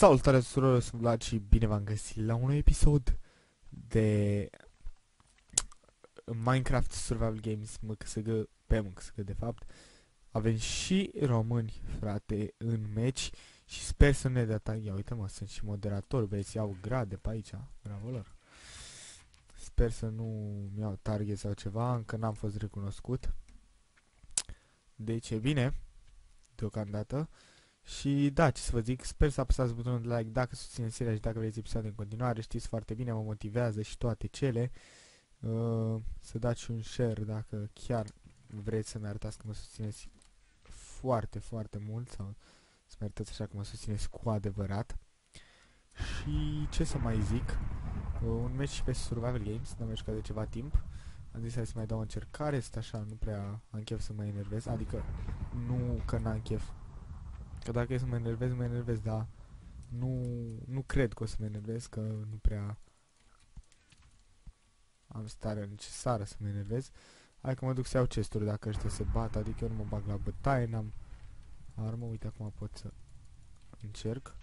Salutare tuturor, sunt Vlad și bine v-am găsit la un episod de Minecraft Survival Games MCSG, pe MCSG de fapt. Avem și români, frate, în meci și sper să ne dea tag. Ia uite mă, sunt și moderator, băieți, iau grade pe aici, bravo lor. Sper să nu-mi iau target sau ceva, încă n-am fost recunoscut. Deci e bine, deocamdată. Și da, ce să vă zic, sper să apăsați butonul de like dacă susțineți seria și dacă vreți episoade în continuare, știți foarte bine, mă motivează și toate cele. Să dați și un share dacă chiar vreți să-mi arătați că mă susțineți foarte, foarte mult sau să mă arătați așa că mă susțineți cu adevărat. Și ce să mai zic, un meci pe Survival Games, n-am mai jucat de ceva timp. Am zis hai să mai dau o încercare, sunt așa, nu prea am chef să mă enervez, adică nu că n-am chef. Că dacă e să mă enervez, dar nu cred că o să mă enervez, că nu prea am starea necesară să mă enervez. Hai că mă duc să iau chesturi dacă ăștia se bat, adică eu nu mă bag la bătaie, n-am armă, uite acum pot să încerc.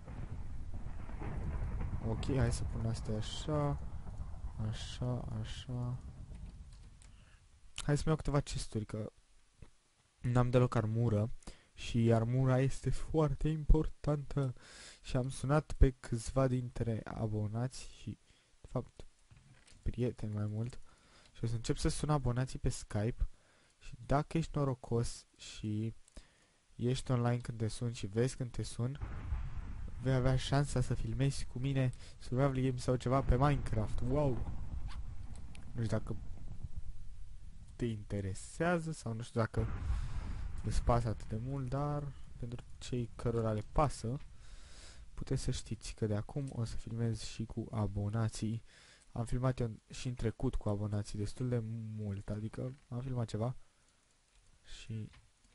Ok, hai să pun astea așa, așa, așa. Hai să-mi iau câteva chesturi, că n-am deloc armură și armura este foarte importantă. Și am sunat pe câțiva dintre abonați și, de fapt, prieteni mai mult. Și o să încep să sun abonații pe Skype. Și dacă ești norocos și ești online când te sun și vezi când te sun, vei avea șansa să filmezi cu mine Survival Games sau ceva pe Minecraft. Wow! Nu știu dacă te interesează sau nu știu dacă îți pasă atât de mult, dar pentru cei cărora le pasă, puteți să știți că de acum o să filmez și cu abonații. Am filmat eu și în trecut cu abonații destul de mult, adică am filmat ceva și...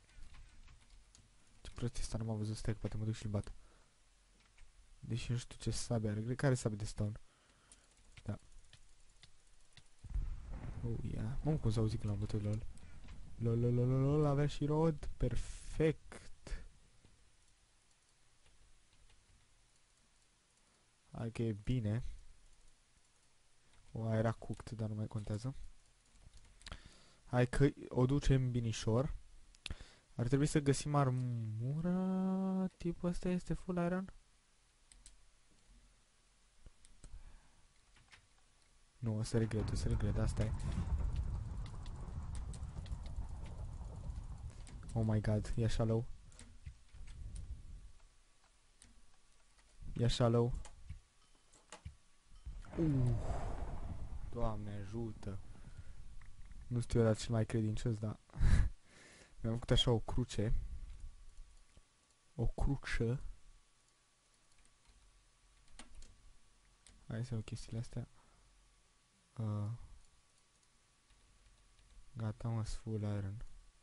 Ce prostie asta, nu m-am văzut, stai că poate mă duc și-l bat. Deși nu știu ce sabie are, cred că are sabie de stone. Da. Oh, yeah. Mă, cum s-a auzit când l-am bătut, lol. Lol, avea și rod, perfect. Hai că e bine. O, era cooked, dar nu mai contează. Hai că o ducem binișor. Ar trebui să găsim armură. Tipul ăsta este full iron? Nu, o să regret, asta e. Oh my god, e așa low. E așa low. Doamne ajută. Nu știu eu dar cel mai credincios, dar mi-am făcut așa o cruce. O cruce. Hai să iau chestiile astea. Gata, mă, full iron.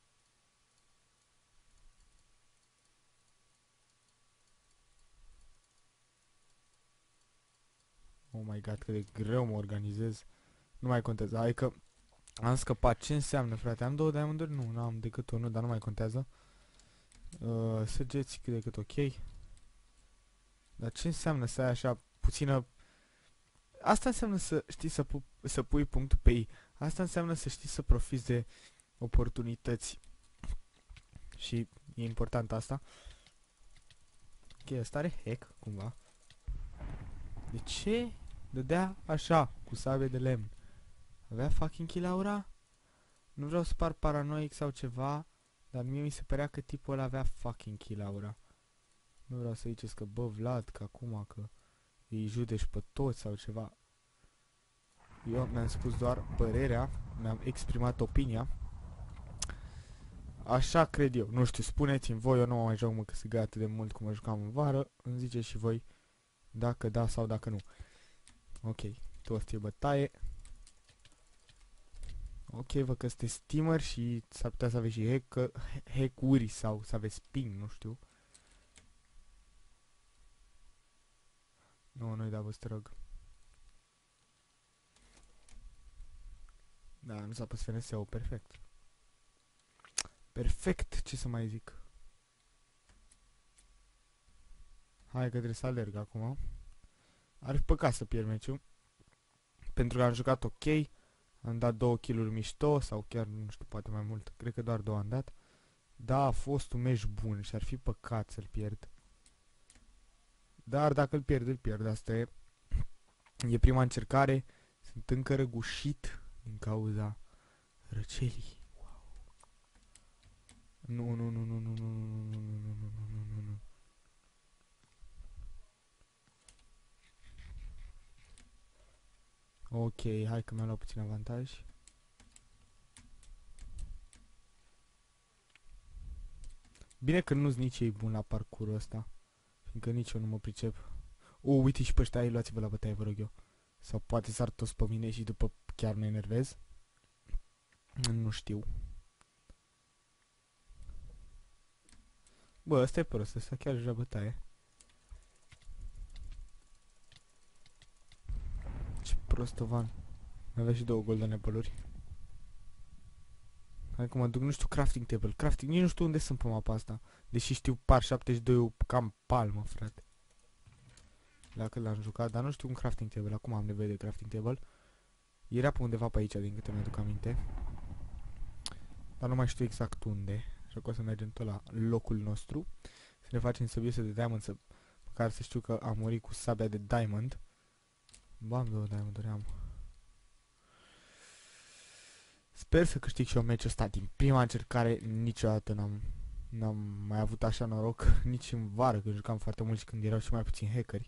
Oh my god, cât de greu mă organizez. Nu mai contează, hai că am scăpat. Ce înseamnă, frate? Am două diamonduri? Nu, n-am decât unul, dar nu mai contează. Săgeți cât de cât ok. Dar ce înseamnă să ai așa puțină... Asta înseamnă să știi să pui punctul pe I. Asta înseamnă să știi să profiți de oportunități. Și e important asta. Ok, ăsta are hack, cumva. De ce dădea așa, cu sabie de lemn? Avea fucking kill aura? Nu vreau să par paranoic sau ceva, dar mie mi se părea că tipul ăla avea fucking kill aura. Nu vreau să ziceți că, bă, Vlad, că acum că îi judeci pe toți sau ceva. Eu mi-am spus doar părerea, mi-am exprimat opinia. Așa cred eu. Nu știu, spuneți-mi voi, eu nu mă mai joc MCSG atât de mult cum mă jucam în vară. Îmi ziceți și voi dacă da sau dacă nu. Ok, toți e bătaie. Ok, văd că sunteți steamer și s-ar putea să aveți și hack-uri sau să aveți ping, nu știu. Nu-i da, vă te rog. Da, nu s-a pus FNS-ul, perfect. Perfect, ce să mai zic. Hai că trebuie să alerg acum. Ar fi păcat să pierd meciul. Pentru că am jucat ok. Am dat 2 kill-uri mișto. Sau chiar, nu știu, poate mai mult. Cred că doar 2 am dat. Da, a fost un meci bun și ar fi păcat să-l pierd. Dar dacă îl pierd, îl pierd. Asta e. E prima încercare. Sunt încă răgușit din cauza răcelii. Nu, nu, nu, nu, nu, nu, nu, nu, nu, nu, nu, nu, nu, nu. Ok, hai că mi-am luat puțin avantaj. Bine că nu-s nici ei bun la parcurul ăsta. Fiindcă nici eu nu mă pricep. Uite și pe ăștia, ai, luați-vă la bătaie, vă rog eu. Sau poate sar toți pe mine și după chiar mă enervez. Nu știu. Bă, ăsta e prost, ăsta chiar își ia bătaie. Ce prostovan. Mai avea și 2 golden apple-uri. Hai că mă duc, nu știu crafting table. Crafting, nici nu știu unde sunt pe mapa asta. Deși știu par 72 cam palmă, frate. La cât l-am jucat, dar nu știu un crafting table. Acum am nevoie de crafting table. Era pe undeva pe aici, din câte mi-aduc aminte. Dar nu mai știu exact unde. Așa că o să mergem tot la locul nostru. Să ne facem săbiese de diamond, pe care să știu că am murit cu sabia de diamond. Bam, 2 diamond-uri am. Sper să câștig și eu meciul ăsta din prima încercare. Niciodată n-am mai avut așa noroc. Nici în vară, când jucam foarte mult și când erau și mai puțini hackeri.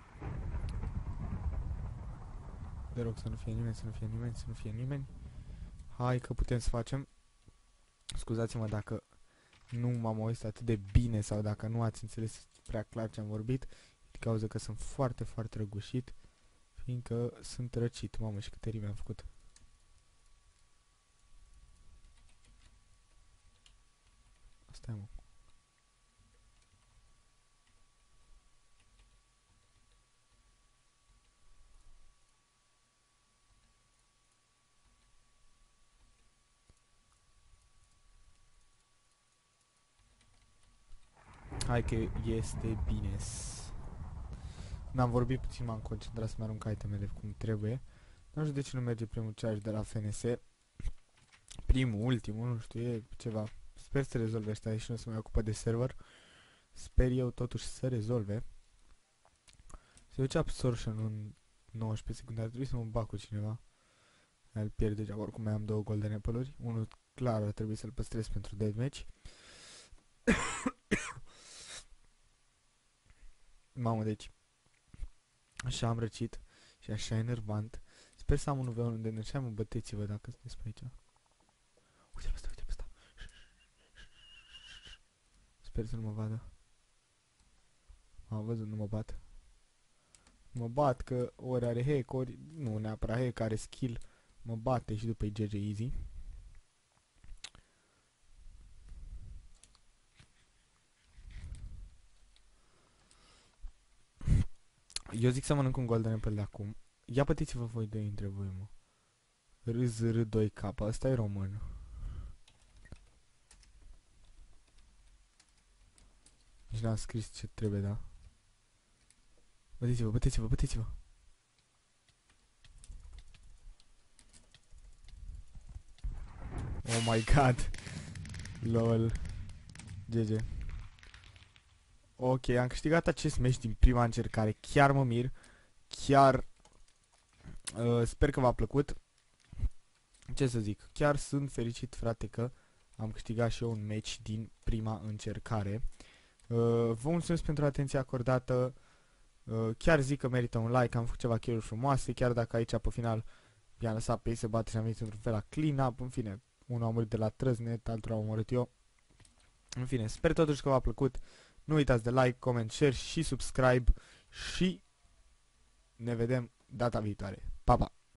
De rog să nu fie nimeni, să nu fie nimeni, să nu fie nimeni. Hai că putem să facem. Scuzați-mă dacă nu m-am auzit atât de bine sau dacă nu ați înțeles prea clar ce am vorbit. Din cauza că sunt foarte, foarte răgușit. Fiindcă sunt răcit. Mamă, și câte rime am făcut. Asta e, mă. Hai că este bine. N-am vorbit puțin, m-am concentrat să-mi arunc itemele cum trebuie. Nu știu de ce nu merge primul charge de la FNS. Primul, ultimul, nu știu, e ceva. Sper să rezolve ăsta și nu se mai ocupă de server. Sper eu totuși să rezolve. Se duce absorption în 19 secunde, ar trebui să mă bag cu cineva. El pierde deja, oricum mai am 2 golden apple-uri. Unul clar ar trebui să-l păstrez pentru deathmatch. Mamă, deci așa am răcit și așa enervant. Sper să am un V1 de energie, mă, băteți-vă dacă sunteți pe aici. Uite-l pe ăsta, uite-l pe ăsta. Sper să nu mă vadă. Am văzut, nu mă bat. Mă bat că ori are hack, ori nu neapărat hack, are skill. Mă bate și după e GG easy. Eu zic să mănânc un golden apple de acum. Ia băteți-vă voi doi între voi, mă. RZR2K, ăsta e român. Nici n-am scris ce trebuie, da? Băteți-vă, băteți-vă, băteți-vă. Oh my god. LOL. GG. Ok, am câștigat acest meci din prima încercare. Chiar mă mir. Chiar sper că v-a plăcut. Ce să zic? Chiar sunt fericit, frate, că am câștigat și eu un meci din prima încercare. Vă mulțumesc pentru atenția acordată. Chiar zic că merită un like. Am făcut ceva kill-uri frumoase. Chiar dacă aici pe final i-am lăsat pe ei să bată și am venit într-un fel la clean-up. În fine, unul a murit de la trăznet, altul a omorât eu. În fine, sper totuși că v-a plăcut. Nu uitați de like, comment, share și subscribe. Și ne vedem data viitoare. Pa, pa!